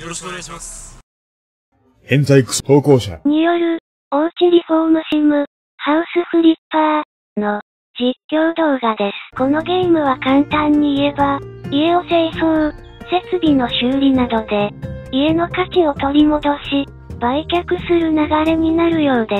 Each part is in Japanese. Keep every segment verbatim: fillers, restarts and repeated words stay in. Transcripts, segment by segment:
よろしくお願いします。 変態クソ投稿者による、おうちリフォームシム、ハウスフリッパーの実況動画です。このゲームは簡単に言えば、家を清掃、設備の修理などで、家の価値を取り戻し、売却する流れになるようです。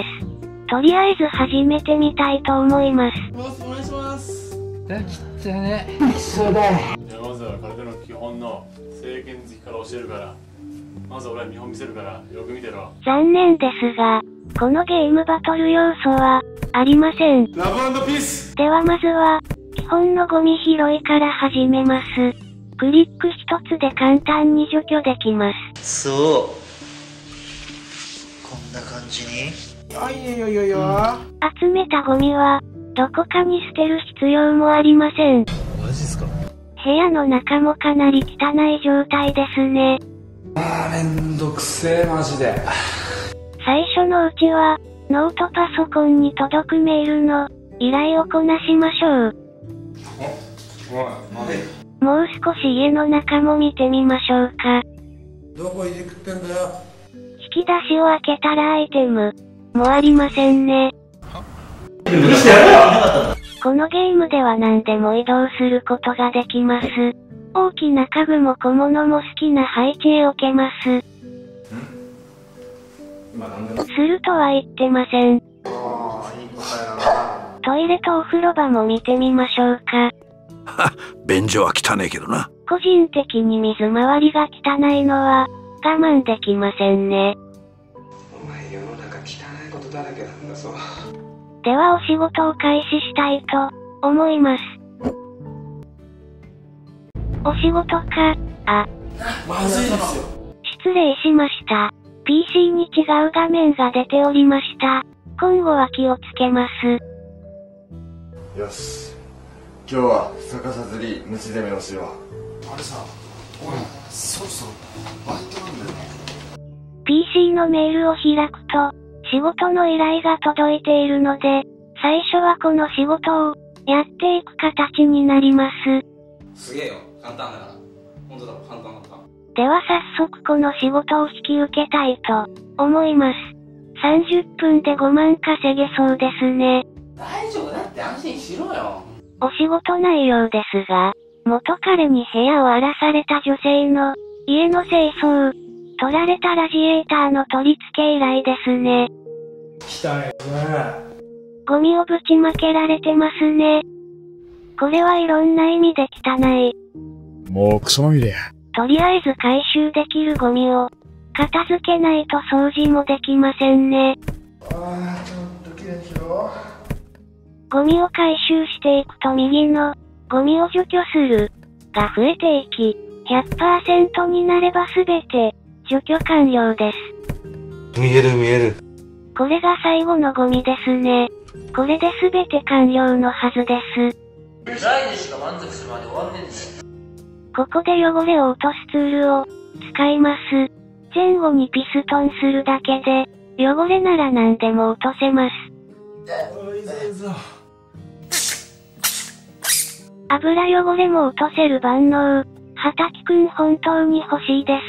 とりあえず始めてみたいと思います。 お願いします。 だきったね。そうだ。 じゃあまずは空手の基本の正拳突きから教えるから、まず俺は見本見せるからよく見てろ。 残念ですが、このゲームバトル要素はありません。 ラブ&ピース。 ではまずは基本のゴミ拾いから始めます。クリック一つで簡単に除去できます。 そうこんな感じに。 あ、いやいやいやいや。 集めたゴミはどこかに捨てる必要もありません。 マジっすか。 部屋の中もかなり汚い状態ですね。 あー、めんどくせえマジで。 最初のうちはノートパソコンに届くメールの依頼をこなしましょう。もう少し家の中も見てみましょうか。 どこいじくってんだよ。 引き出しを開けたらアイテムもありませんね。このゲームでは何でも移動することができます。大きな家具も小物も好きな配置へ置けます。するとは言ってません。トイレとお風呂場も見てみましょうか。 は、便所は汚いけどな。 個人的に水回りが汚いのは我慢できませんね。 お前世の中汚いことだらけなんだぞ。 ではお仕事を開始したいと思います。お仕事か、あ、 まずいですよ。 失礼しました。ピーシー に違う画面が出ておりました。今後は気をつけます。 よし。今日は逆さずり虫攻めをしよう。 あれさ、おい、そろそろバイトなんだよね。 ピーシー のメールを開くと、仕事の依頼が届いているので、最初はこの仕事をやっていく形になります。 すげえよ、簡単だから。本当だ、簡単だった。 では早速この仕事を引き受けたいと思います。さんじゅっぷんでごまん稼げそうですね。 大丈夫だって安心しろよ。 お仕事内容ですが、元彼に部屋を荒らされた女性の家の清掃、取られたラジエーターの取り付け依頼ですね。 汚いね。 ゴミをぶちまけられてますね。これはいろんな意味で汚い。 もうクソまみれや。 とりあえず回収できるゴミを片付けないと掃除もできませんね。 あー、ちょっときれいにしろ。 ゴミを回収していくと右のゴミを除去するが増えていき、ひゃくパーセント になればすべて除去完了です。 見える見える。 これが最後のゴミですね。これで全て完了のはずです。 ライでしか満足するまで終わんねえんだよ。 ここで汚れを落とすツールを使います。前後にピストンするだけで、汚れなら何でも落とせます。油汚れも落とせる万能。畑くん本当に欲しいです。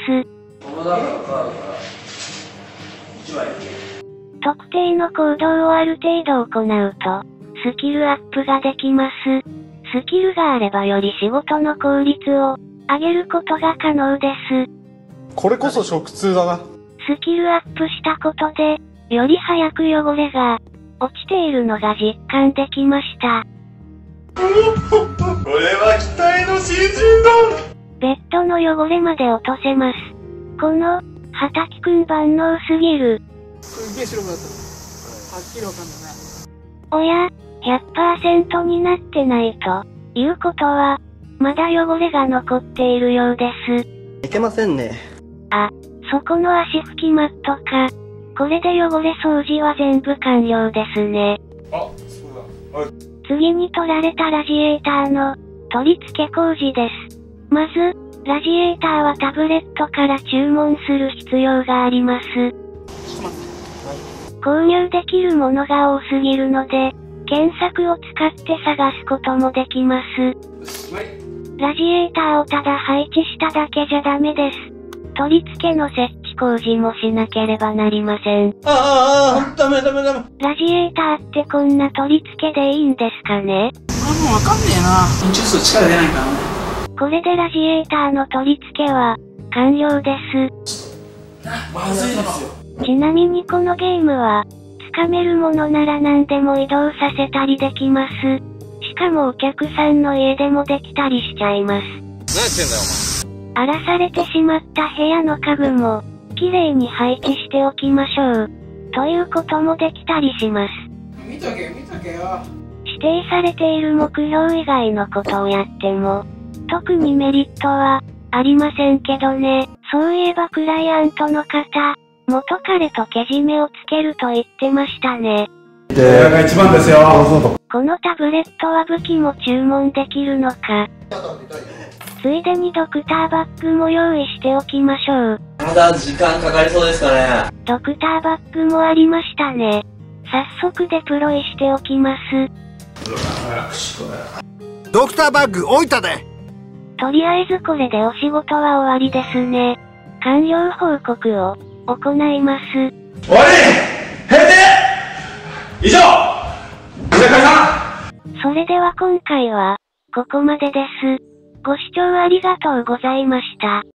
この中のカードからいちまい。 特定の行動をある程度行うと、スキルアップができます。スキルがあればより仕事の効率を上げることが可能です。 これこそ食通だな。 スキルアップしたことで、より早く汚れが落ちているのが実感できました。 これは期待の新人だ。 ベッドの汚れまで落とせます。この、畑くん万能すぎる。 すっげえ白くなった。はっきりわかんないな。 おや、ひゃくパーセント になってないということは、まだ汚れが残っているようです。 いけませんね。 あ、そこの足拭きマットか。これで汚れ掃除は全部完了ですね。 あ、そうだ。はい。 次に取られたラジエーターの取り付け工事です。まず、ラジエーターはタブレットから注文する必要があります。購入できるものが多すぎるので、検索を使って探すこともできます。ラジエーターをただ配置しただけじゃダメです。 取り付けの設置工事もしなければなりません。 ああ、ダメダメダメ。 ラジエーターってこんな取り付けでいいんですかね？ 俺もうわかんねえな。ちょっと力出ないからね。 これでラジエーターの取り付けは完了です。 まずいですよ。 ちなみにこのゲームは、掴めるものなら何でも移動させたりできます。しかもお客さんの家でもできたりしちゃいます。 何やってんだよ、 荒らされてしまった部屋の家具も、綺麗に配置しておきましょう。ということもできたりします。 見とけ、見とけよ。 指定されている目標以外のことをやっても、特にメリットは、ありませんけどね。そういえばクライアントの方、元彼とけじめをつけると言ってましたね。 これが一番ですよ。 このタブレットは武器も注文できるのか。ついでにドクターバッグも用意しておきましょう。 まだ時間かかりそうですかね。 ドクターバッグもありましたね。早速デプロイしておきます。 ドクターバッグ置いたで。 とりあえずこれでお仕事は終わりですね。完了報告を行います。 終わり閉店以上店解散。 それでは今回はここまでです。ご視聴ありがとうございました。